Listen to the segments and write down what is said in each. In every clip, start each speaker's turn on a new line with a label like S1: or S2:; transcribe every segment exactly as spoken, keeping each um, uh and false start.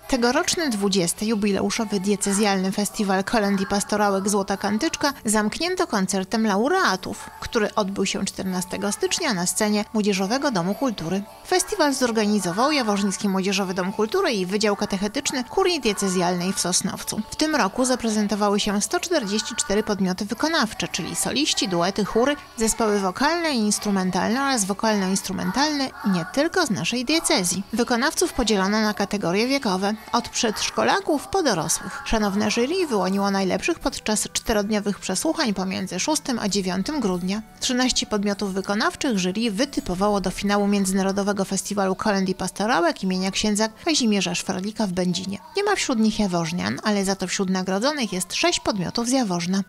S1: Tegoroczny dwudziesty jubileuszowy diecezjalny festiwal kolęd i pastorałek Złota Kantyczka zamknięto koncertem laureatów, który odbył się czternastego stycznia na scenie Młodzieżowego Domu Kultury. Festiwal zorganizował Jaworznicki Młodzieżowy Dom Kultury i Wydział Katechetyczny Kurii Diecezjalnej w Sosnowcu. W tym roku zaprezentowały się sto czterdzieści cztery podmioty wykonawcze, czyli soliści, duety, chóry, zespoły wokalne i instrumentalne oraz wokalno-instrumentalne nie tylko z naszej diecezji. Wykonawców podzielono na kategorie wiekowe, od przedszkolaków po dorosłych. Szanowne jury wyłoniło najlepszych podczas czterodniowych przesłuchań pomiędzy szóstego a dziewiątego grudnia. trzynaście podmiotów wykonawczych jury wytypowało do finału Międzynarodowego Festiwalu Kolęd i Pastorałek imienia księdza Kazimierza Szwarlika w Będzinie. Nie ma wśród nich jaworznian, ale za to wśród nagrodzonych jest sześć podmiotów z Jaworzna.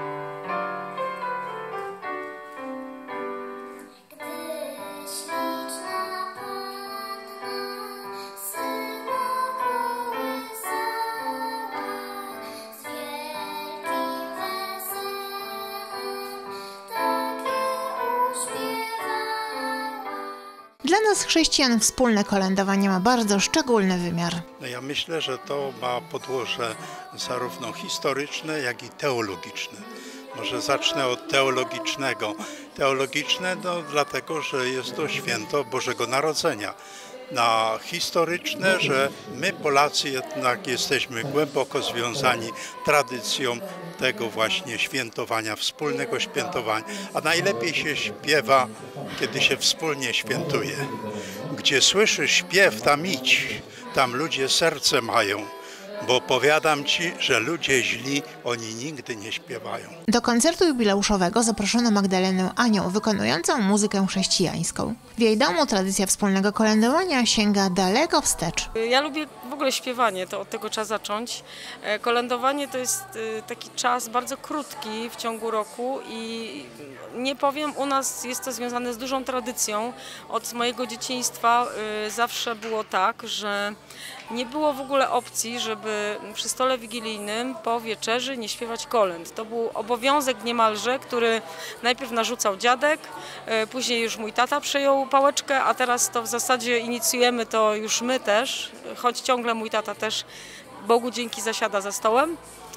S1: Dla nas chrześcijan wspólne kolędowanie ma bardzo szczególny wymiar.
S2: No ja myślę, że to ma podłoże zarówno historyczne, jak i teologiczne. Może zacznę od teologicznego. Teologiczne no, dlatego, że jest to święto Bożego Narodzenia. Na historyczne, że my Polacy jednak jesteśmy głęboko związani tradycją tego właśnie świętowania, wspólnego świętowania. A najlepiej się śpiewa, kiedy się wspólnie świętuje. Gdzie słyszysz śpiew, tam idź, tam ludzie serce mają. Bo powiadam Ci, że ludzie źli, oni nigdy nie śpiewają.
S1: Do koncertu jubileuszowego zaproszono Magdalenę Anioł, wykonującą muzykę chrześcijańską. W jej domu tradycja wspólnego kolędowania sięga daleko wstecz.
S3: Ja lubię w ogóle śpiewanie, to od tego trzeba zacząć. Kolędowanie to jest taki czas bardzo krótki w ciągu roku i nie powiem, u nas jest to związane z dużą tradycją. Od mojego dzieciństwa zawsze było tak, że nie było w ogóle opcji, żeby przy stole wigilijnym po wieczerzy nie śpiewać kolęd. To był obowiązek niemalże, który najpierw narzucał dziadek, później już mój tata przejął pałeczkę, a teraz to w zasadzie inicjujemy to już my też, choć ciągle mój tata też, Bogu dzięki, zasiada za stołem.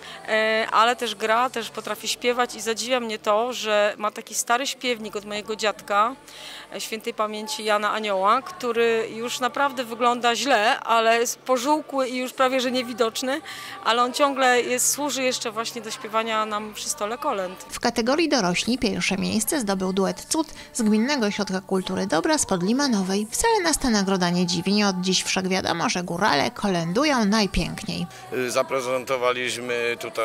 S3: Ale też gra, też potrafi śpiewać i zadziwia mnie to, że ma taki stary śpiewnik od mojego dziadka, świętej pamięci Jana Anioła, który już naprawdę wygląda źle, ale jest pożółkły i już prawie że niewidoczny, ale on ciągle jest, służy jeszcze właśnie do śpiewania nam przy stole kolęd.
S1: W kategorii dorośli pierwsze miejsce zdobył duet Cud z Gminnego Ośrodka Kultury Dobra z Podlimanowej. Wcale nas ta nagroda nie dziwi, nie od dziś wszak wiadomo, że górale kolędują najpiękniej.
S4: Zaprezentowaliśmy tutaj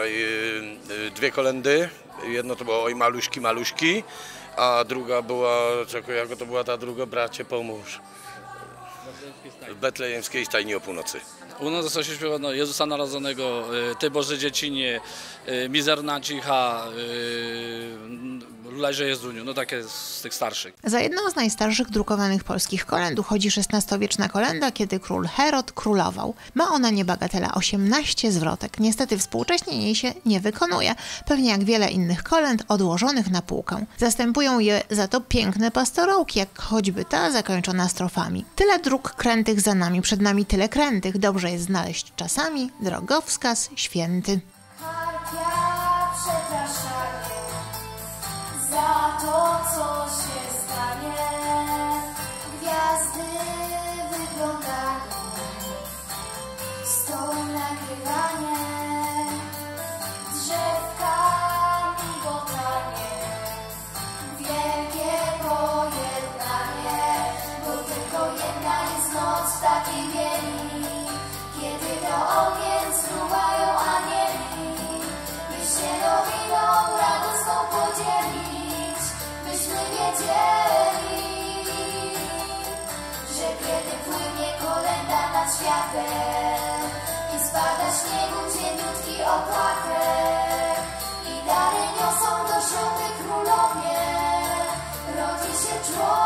S4: dwie kolędy. Jedno to było Oj maluśki, maluśki, a druga była, czekaj, jak to była ta druga, bracie pomóż. W betlejemskiej stajni o północy.
S5: U nas zostało się śpiewane Jezusa Narodzonego, Ty Boże Dziecinie, Mizerna Cicha, Lulejże Jezuniu, no takie z tych starszych.
S1: Za jedną z najstarszych drukowanych polskich kolęd uchodzi szesnastowieczna kolęda, kiedy król Herod królował. Ma ona niebagatela osiemnaście zwrotek. Niestety współcześnie jej się nie wykonuje, pewnie jak wiele innych kolęd odłożonych na półkę. Zastępują je za to piękne pastorałki, jak choćby ta zakończona strofami. Tyle dróg krętych za nami, przed nami tyle krętych, dobrze jest znaleźć czasami drogowskaz święty.
S6: Za to, co się stanie, gwiazdy wyglądają, stoł nagrywanie, drzewkami botanie, wielkie pojednanie, bo tylko jedna jest noc w takiej bieli, kiedy to ogień struwają anieli, by się nowiną radosną podzieli. Byśmy wiedzieli, że kiedy płynie kolęda nad światem i spada śniegu cieniutki opłatek i dary niosą do żołdy królowie, rodzi się człowiek.